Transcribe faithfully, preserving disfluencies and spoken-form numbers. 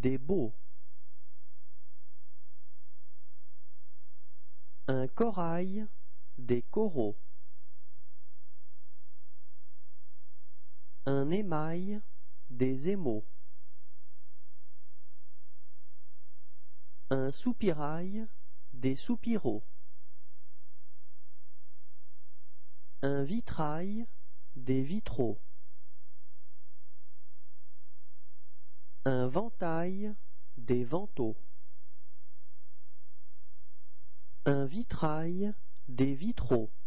des beaux. Un corail, des coraux. Un émail, des émaux. Un soupirail, des soupiraux. Un vitrail, des vitraux. Un ventail, des vantaux. Un vitrail, des vitraux.